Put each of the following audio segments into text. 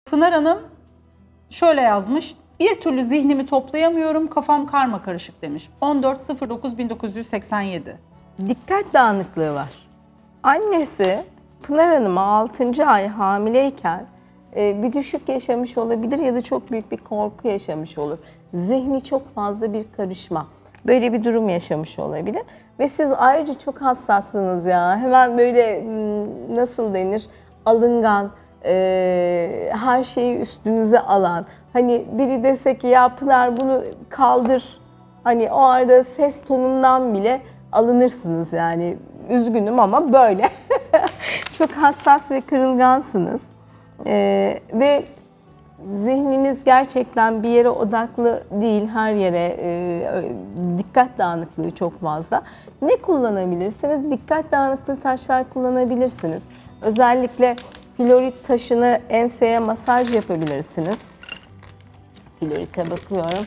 Pınar Hanım şöyle yazmış. Bir türlü zihnimi toplayamıyorum, kafam karma karışık demiş. 14.09.1987. Dikkat dağınıklığı var. Annesi Pınar Hanım'a 6. ay hamileyken bir düşük yaşamış olabilir ya da çok büyük bir korku yaşamış olur. Zihni çok fazla bir karışma. Böyle bir durum yaşamış olabilir. Ve siz ayrıca çok hassassınız ya. Hemen böyle nasıl denir? Alıngan, her şeyi üstünüze alan. Hani biri dese ki ya Pınar bunu kaldır. Hani o arada ses tonundan bile alınırsınız yani. Üzgünüm ama böyle. Çok hassas ve kırılgansınız. Ve zihniniz gerçekten bir yere odaklı değil, her yere dikkat dağınıklığı çok fazla. Ne kullanabilirsiniz? Dikkat dağınıklığı taşlar kullanabilirsiniz. Özellikle florit taşını enseye masaj yapabilirsiniz. Florite bakıyorum.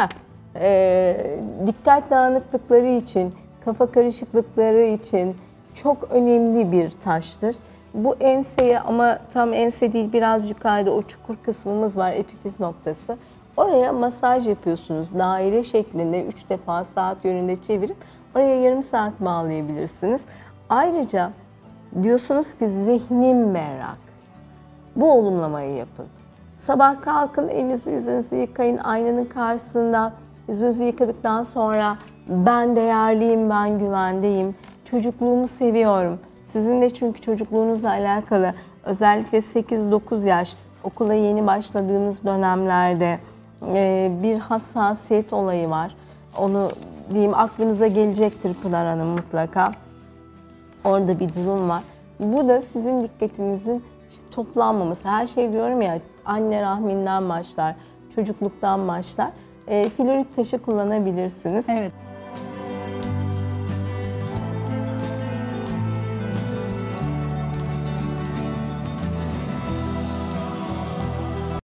Dikkat dağınıklıkları için, kafa karışıklıkları için çok önemli bir taştır. Bu enseye, ama tam ense değil, biraz yukarıda o çukur kısmımız var, epifiz noktası. Oraya masaj yapıyorsunuz. Daire şeklinde 3 defa saat yönünde çevirip oraya yarım saat bağlayabilirsiniz. Ayrıca diyorsunuz ki zihnim berrak. Bu olumlamayı yapın. Sabah kalkın, elinizi yüzünüzü yıkayın, aynanın karşısında. Yüzünüzü yıkadıktan sonra ben değerliyim, ben güvendeyim, çocukluğumu seviyorum. Sizin de çünkü çocukluğunuzla alakalı özellikle 8-9 yaş okula yeni başladığınız dönemlerde bir hassasiyet olayı var. Onu diyeyim, aklınıza gelecektir Pınar Hanım mutlaka. Orada bir durum var. Burada sizin dikkatinizin işte toplanmaması. Her şey diyorum ya, anne rahminden başlar, çocukluktan başlar. Florit taşı kullanabilirsiniz. Evet.